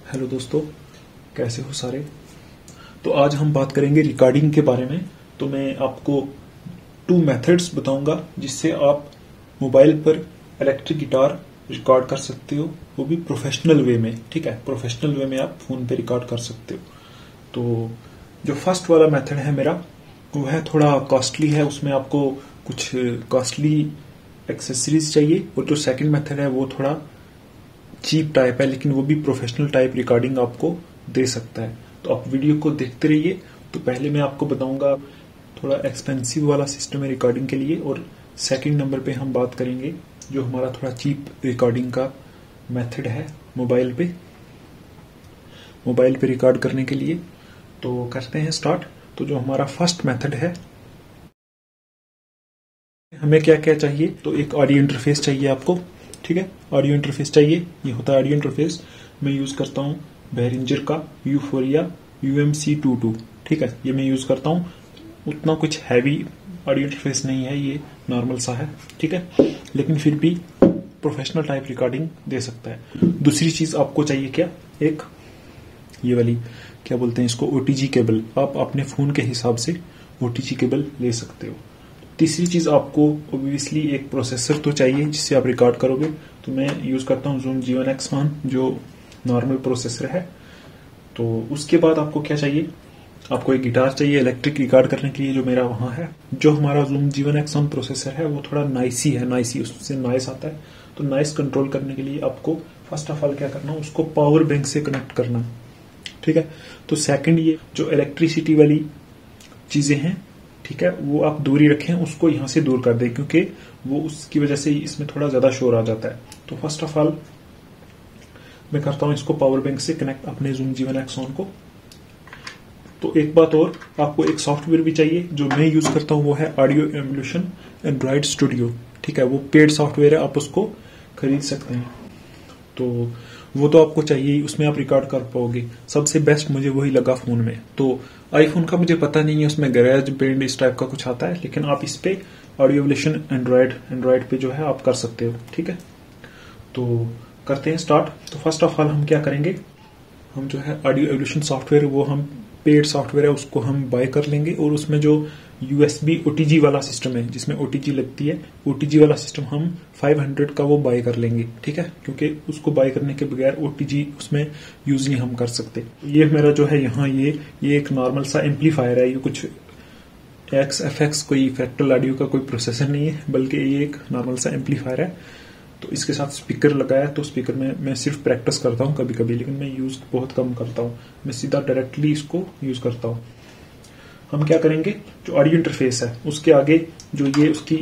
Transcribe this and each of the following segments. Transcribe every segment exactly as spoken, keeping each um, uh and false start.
Hello दोस्तों, कैसे हो सारे। तो आज हम बात करेंगे रिकॉर्डिंग के बारे में। तो मैं आपको टू मेथड्स बताऊंगा जिससे आप मोबाइल पर इलेक्ट्रिक गिटार रिकॉर्ड कर सकते हो, वो भी प्रोफेशनल वे में। ठीक है, प्रोफेशनल वे में आप फोन पे रिकॉर्ड कर सकते हो। तो जो फर्स्ट वाला मेथड है मेरा, वो है थोड़ा कॉस्टली है, उसमें आपको कुछ कॉस्टली एक्सेसरीज चाहिए। और जो सेकंड मेथड है वो थोड़ा चीप टाइप है, लेकिन वो भी प्रोफेशनल टाइप रिकॉर्डिंग आपको दे सकता है। तो आप वीडियो को देखते रहिए। तो पहले मैं आपको बताऊंगा थोड़ा एक्सपेंसिव वाला सिस्टम है रिकॉर्डिंग के लिए, और सेकंड नंबर पे हम बात करेंगे जो हमारा थोड़ा चीप रिकॉर्डिंग का मेथड है मोबाइल पे मोबाइल पे रिकॉर्ड करने के लिए। तो करते हैं स्टार्ट। तो जो हमारा फर्स्ट मेथड है, हमें क्या क्या चाहिए। तो एक ऑडियो इंटरफेस चाहिए आपको। ठीक है, ऑडियो इंटरफेस चाहिए। ये होता है ऑडियो इंटरफेस। मैं यूज करता हूँ behringer का UPhoria U M C two two. ठीक है, ये मैं यूज करता हूँ। उतना कुछ हैवी ऑडियो इंटरफेस नहीं है, ये नॉर्मल सा है। ठीक है, लेकिन फिर भी प्रोफेशनल टाइप रिकॉर्डिंग दे सकता है। दूसरी चीज आपको चाहिए क्या, एक ये वाली क्या बोलते हैं इसको, ओटीजी केबल। आप अपने फोन के हिसाब से ओटीजी केबल ले सकते हो। तीसरी चीज आपको ऑब्वियसली एक प्रोसेसर तो चाहिए जिससे आप रिकॉर्ड करोगे। तो मैं यूज करता हूँ Zoom G one X one, जो नॉर्मल प्रोसेसर है। तो उसके बाद आपको क्या चाहिए, आपको एक गिटार चाहिए इलेक्ट्रिक रिकॉर्ड करने के लिए, जो मेरा वहां है। जो हमारा Zoom G one X one processor है वो थोड़ा नाइसी है, नाइसी उससे नॉइस आता है। तो नॉइस कंट्रोल करने के लिए आपको फर्स्ट ऑफ ऑल क्या करना, उसको पावर बैंक से कनेक्ट करना। ठीक है, तो सेकंड ये जो इलेक्ट्रिसिटी वाली चीजें हैं, ठीक है, वो आप दूरी रखें, उसको यहां से दूर कर दें, क्योंकि वो उसकी वजह से इसमें थोड़ा ज्यादा शोर आ जाता है। तो फर्स्ट ऑफ ऑल मैं करता हूं इसको पावर बैंक से कनेक्ट अपने Zoom G one X one को। तो एक बात और, आपको एक सॉफ्टवेयर भी चाहिए जो मैं यूज करता हूं, वो है ऑडियो एवोल्यूशन एंड्रॉइड स्टूडियो। ठीक है, वो पेड सॉफ्टवेयर है, आप उसको खरीद सकते हैं। तो वो तो आपको चाहिए, उसमें आप रिकॉर्ड कर पाओगे। सबसे बेस्ट मुझे वही लगा फोन में। तो आईफोन का मुझे पता नहीं है, उसमें गैरेज बैंड इस टाइप का कुछ आता है, लेकिन आप इस पे ऑडियो एवोल्यूशन एंड्रॉइड एंड्रॉइड पे जो है आप कर सकते हो। ठीक है, तो करते हैं स्टार्ट। तो फर्स्ट ऑफ ऑल हम क्या करेंगे, हम जो है ऑडियो एवोल्यूशन सॉफ्टवेयर, वो हम पेड सॉफ्टवेयर है, उसको हम बाय कर लेंगे। और उसमें जो यूएसबी ओटीजी वाला सिस्टम है, जिसमें ओटीजी लगती है, ओटीजी वाला सिस्टम हम पाँच सौ का वो बाय कर लेंगे। ठीक है, क्योंकि उसको बाय करने के बगैर ओटीजी उसमें यूज नहीं हम कर सकते। ये मेरा जो है यहाँ ये ये एक नॉर्मल सा एम्पलीफायर है। ये कुछ एक्स एफ एक्स कोई फ्रैक्टल ऑडियो का कोई प्रोसेसर नहीं है, बल्कि ये एक नॉर्मल सा एम्पलीफायर है। तो इसके साथ स्पीकर लगाया, तो स्पीकर में मैं सिर्फ प्रैक्टिस करता हूँ कभी कभी, लेकिन मैं यूज बहुत कम करता हूँ। मैं सीधा डायरेक्टली इसको यूज करता हूँ। हम क्या करेंगे, जो ऑडियो इंटरफेस है उसके आगे जो ये उसकी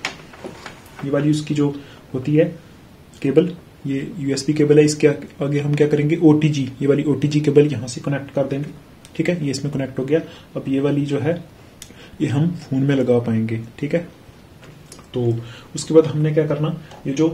ये वाली उसकी जो होती है केबल, ये यूएसबी केबल है, इसके आगे हम क्या करेंगे, ओटीजी, ये वाली ओटीजी केबल यहां से कनेक्ट कर देंगे। ठीक है, ये इसमें कनेक्ट हो गया। अब ये वाली जो है ये हम फोन में लगा पाएंगे। ठीक है, तो उसके बाद हमने क्या करना, ये जो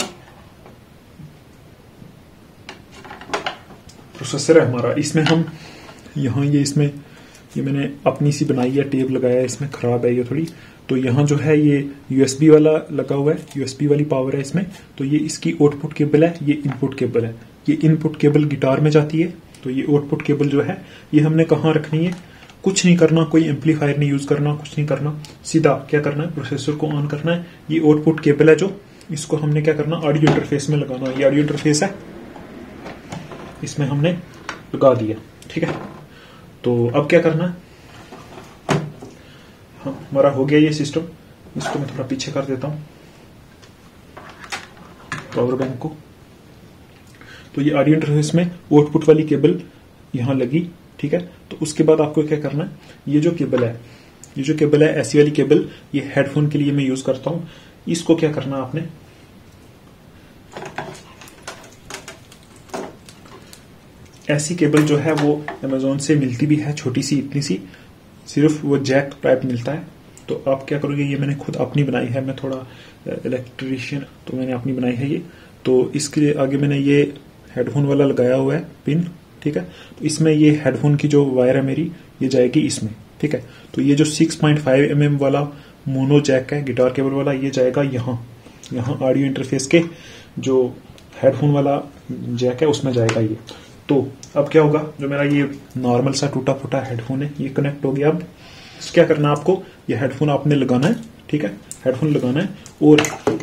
प्रोसेसर है हमारा, इसमें हम यहाँ ये इसमें ये मैंने अपनी सी बनाई है, टेप लगाया है, इसमें खराब है ये थोड़ी। तो यहाँ जो है ये यूएसबी वाला लगा हुआ है, यूएसबी वाली पावर है इसमें। तो ये इसकी आउटपुट केबल है, ये इनपुट केबल है। ये इनपुट केबल गिटार में जाती है। तो ये आउटपुट केबल जो है ये हमने कहाँ रखनी है, कुछ नहीं करना, कोई एम्पलीफायर नहीं यूज करना, कुछ नहीं करना। सीधा क्या करना है, प्रोसेसर को ऑन करना है। ये आउटपुट केबल है जो, इसको हमने क्या करना, ऑडियो इंटरफेस में लगाना। ये ऑडियो इंटरफेस है, इसमें हमने लगा दिया। ठीक है, तो अब क्या करना है, हाँ, हमारा हो गया ये सिस्टम। इसको मैं थोड़ा पीछे कर देता हूं पावर बैंक को। तो ये ऑडियो इंटरफेस में आउटपुट वाली केबल यहां लगी। ठीक है, तो उसके बाद आपको क्या करना है, ये जो केबल है ये जो केबल है ऐसी वाली केबल, ये हेडफोन के लिए मैं यूज करता हूं। इसको क्या करना आपने, ऐसी केबल जो है वो अमेजोन से मिलती भी है, छोटी सी इतनी सी, सिर्फ वो जैक टाइप मिलता है। तो आप क्या करोगे, ये मैंने खुद अपनी बनाई है, मैं थोड़ा इलेक्ट्रीशियन, तो मैंने अपनी बनाई है ये। तो इसके आगे मैंने ये हेडफोन वाला लगाया हुआ है पिन। ठीक है, तो इसमें ये हेडफोन की जो वायर है मेरी, ये जाएगी इसमें। ठीक है, तो ये जो six point five M M वाला मोनो जैक है, गिटार केबल वाला, ये जाएगा यहाँ यहाँ ऑडियो इंटरफेस के जो हेडफोन वाला जैक है उसमें जाएगा ये। तो अब क्या होगा, जो मेरा ये नॉर्मल सा टूटा फूटा हेडफोन है ये कनेक्ट हो गया। अब क्या करना है आपको, ये हेडफोन आपने लगाना है, ठीक है, हेडफोन लगाना है। और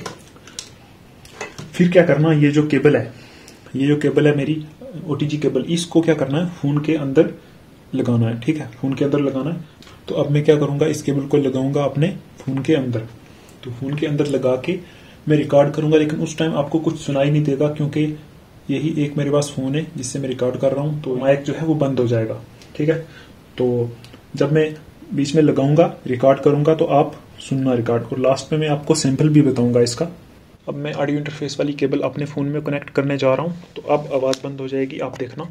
फिर क्या करना, ये जो केबल है, ये जो केबल है मेरी ओटीजी केबल, इसको क्या करना है, फोन के अंदर लगाना है, ठीक है, फोन के अंदर लगाना है। तो अब मैं क्या करूंगा, इस केबल को लगाऊंगा अपने फोन के अंदर। तो फोन के अंदर लगा के मैं रिकॉर्ड करूंगा, लेकिन उस टाइम आपको कुछ सुनाई नहीं देगा, क्योंकि यही एक मेरे पास फोन है जिससे मैं रिकॉर्ड कर रहा हूं। तो माइक जो है वो बंद हो जाएगा, ठीक है। तो जब मैं बीच में लगाऊंगा, रिकॉर्ड करूंगा, तो आप सुनना रिकॉर्ड, और लास्ट में मैं आपको सैंपल भी बताऊंगा इसका। अब मैं ऑडियो इंटरफेस वाली केबल अपने फोन में कनेक्ट करने जा रहा हूं, तो अब आवाज बंद हो जाएगी, आप देखना।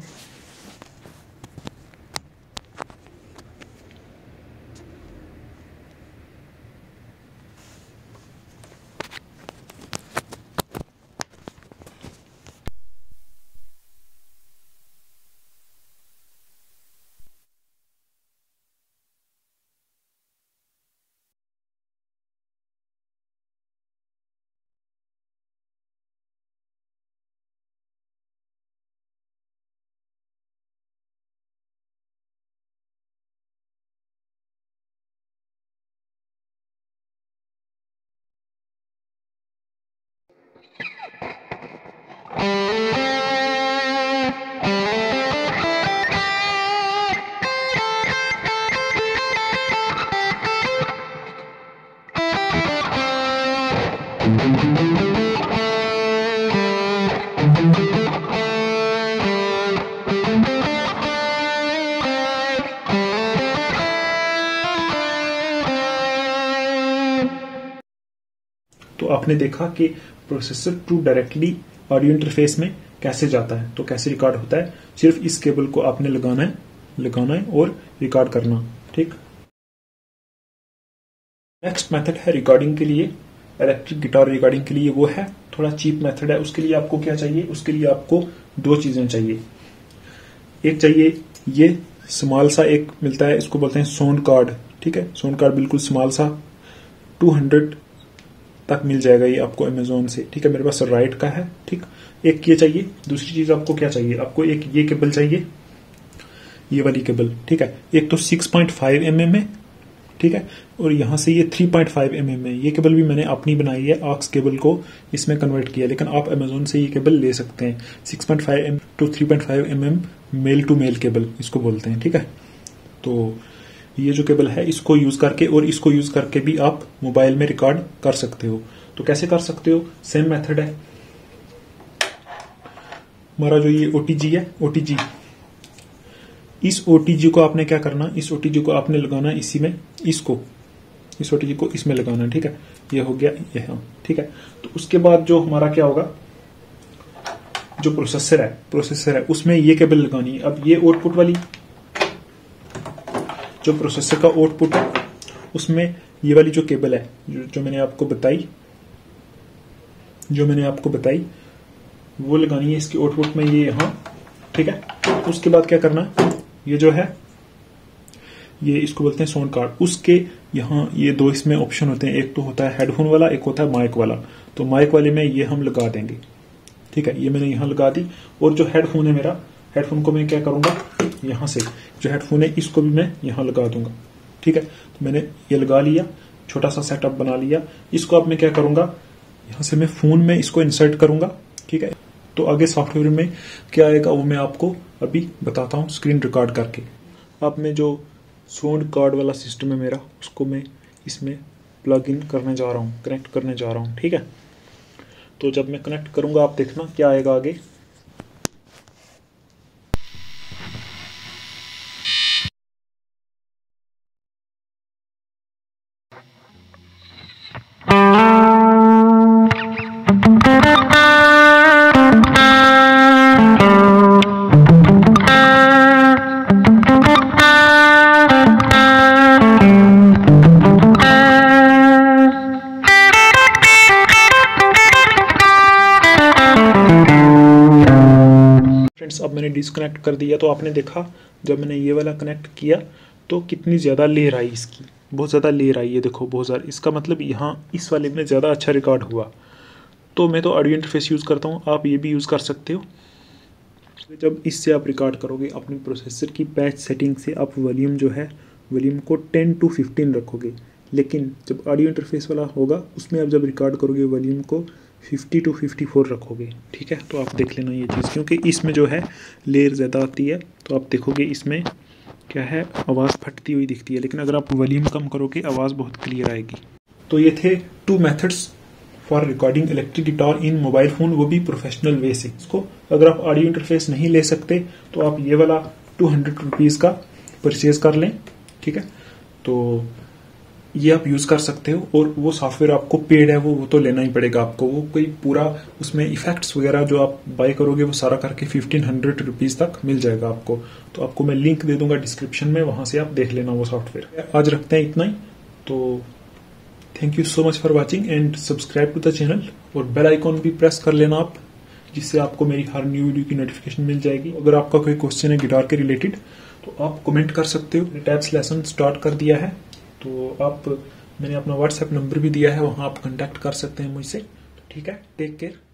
तो आपने देखा कि processor to directly audio interface में कैसे जाता है, तो कैसे रिकॉर्ड होता है। सिर्फ इस केबल को आपने लगाना है लगाना है और रिकॉर्ड करना, ठीक। नेक्स्ट मेथड है रिकॉर्डिंग के लिए, इलेक्ट्रिक गिटार रिकॉर्डिंग के लिए, वो है थोड़ा चीप मेथड है। उसके लिए आपको क्या चाहिए, उसके लिए आपको दो चीजें चाहिए। एक चाहिए ये स्मॉल सा एक मिलता है, इसको बोलते हैं साउंड कार्ड, ठीक है, साउंड कार्ड बिल्कुल स्मॉल सा, टू हंड्रेड तक मिल जाएगा ये आपको अमेजोन से, ठीक है, मेरे पास राइट का है, ठीक। एक ये चाहिए। दूसरी चीज आपको क्या चाहिए, आपको एक ये केबल चाहिए, ये वाली केबल, ठीक है। एक तो six point five M M है, ठीक है, और यहां से ये three point five M M है। ये केबल भी मैंने अपनी बनाई है, ऑक्स केबल को इसमें कन्वर्ट किया, लेकिन आप अमेजोन से ये केबल ले सकते हैं। Six point five M to three point five M M male to male cable इसको बोलते हैं, ठीक है। तो ये जो केबल है इसको यूज करके, और इसको यूज करके भी आप मोबाइल में रिकॉर्ड कर सकते हो। तो कैसे कर सकते हो, सेम मेथड है। हमारा जो ये ओटीजी है, ओटीजी, इस ओटीजी को आपने क्या करना, इस ओटीजी को आपने लगाना इसी में, इसको इस ओटीजी को इसमें लगाना, ठीक है। ये हो गया ये, हाँ, ठीक है। तो उसके बाद जो हमारा क्या होगा, जो प्रोसेसर है प्रोसेसर है उसमें ये केबल लगानी है। अब ये आउटपुट वाली जो प्रोसेसर का आउटपुट है, उसमें ये वाली जो केबल है जो, जो मैंने आपको बताई जो मैंने आपको बताई वो लगानी है इसके आउटपुट में, ये यहां, ठीक है। उसके बाद क्या करना, ये जो है ये इसको बोलते हैं साउंड कार्ड, उसके यहाँ ये दो इसमें ऑप्शन होते हैं, एक तो होता है हेडफोन वाला, एक होता है माइक वाला। तो माइक वाले में ये हम लगा देंगे, ठीक है, ये मैंने यहाँ लगा दी। और जो हेडफोन है मेरा, हेडफोन को मैं क्या करूंगा, यहां से जो हेडफोन है इसको भी मैं यहां लगा दूंगा, ठीक है। तो मैंने ये लगा लिया, छोटा सा सेटअप बना लिया। इसको अब मैं क्या करूंगा, यहां से मैं फोन में इसको इंसर्ट करूंगा, ठीक है। तो आगे सॉफ्टवेयर में क्या आएगा वो मैं आपको अभी बताता हूं स्क्रीन रिकॉर्ड करके। अब मैं जो साउंड कार्ड वाला सिस्टम है मेरा, उसको मैं इसमें प्लग इन करने जा रहा हूं, कनेक्ट करने जा रहा हूं, ठीक है। तो जब मैं कनेक्ट करूंगा आप देखना क्या आएगा आगे। अब मैंने डिस्कनेक्ट कर दिया, तो आपने देखा जब मैंने ये वाला कनेक्ट किया तो कितनी ज़्यादा लेयर आई इसकी, बहुत ज़्यादा लेयर आई है, देखो बहुत ज़्यादा। इसका मतलब यहाँ इस वाले में ज़्यादा अच्छा रिकॉर्ड हुआ। तो मैं तो ऑडियो इंटरफेस यूज़ करता हूँ, आप ये भी यूज़ कर सकते हो। जब इससे आप रिकॉर्ड करोगे अपनी प्रोसेसर की पैच सेटिंग से, आप वॉल्यूम जो है वॉल्यूम को टेन टू फिफ्टीन रखोगे, लेकिन जब ऑडियो इंटरफेस वाला होगा उसमें आप जब रिकॉर्ड करोगे वॉल्यूम को फिफ्टी टू फिफ्टी फोर रखोगे। ठीक है, तो आप देख लेना ये चीज़, क्योंकि इसमें जो है लेयर ज़्यादा आती है, तो आप देखोगे इसमें क्या है, आवाज़ फटती हुई दिखती है, लेकिन अगर आप वॉल्यूम कम करोगे आवाज़ बहुत क्लियर आएगी। तो ये थे two methods for recording electric guitar in mobile phone, वो भी प्रोफेशनल वे से। इसको अगर आप ऑडियो इंटरफेस नहीं ले सकते तो आप ये वाला टू हंड्रेड रुपीज़ का परचेज कर लें। ठीक है, तो ये आप यूज़ कर सकते हो, और वो सॉफ्टवेयर आपको पेड है, वो वो तो लेना ही पड़ेगा आपको। वो कोई पूरा उसमें इफेक्ट्स वगैरह जो आप बाय करोगे वो सारा करके फिफ्टीन हंड्रेड रुपीज़ तक मिल जाएगा आपको। तो आपको मैं लिंक दे दूंगा डिस्क्रिप्शन में, वहां से आप देख लेना वो सॉफ्टवेयर। आज रखते हैं इतना ही, तो thank you so much for watching and subscribe to the channel, और बेल आइकॉन भी प्रेस कर लेना आप, जिससे आपको मेरी हर न्यू वीडियो की नोटिफिकेशन मिल जाएगी। अगर आपका कोई क्वेश्चन है गिटार के रिलेटेड तो आप कमेंट कर सकते हो। टैब्स लेसन स्टार्ट कर दिया है, तो आप, मैंने अपना व्हाट्सएप नंबर भी दिया है, वहां आप कांटेक्ट कर सकते हैं मुझसे। ठीक है, टेक केयर।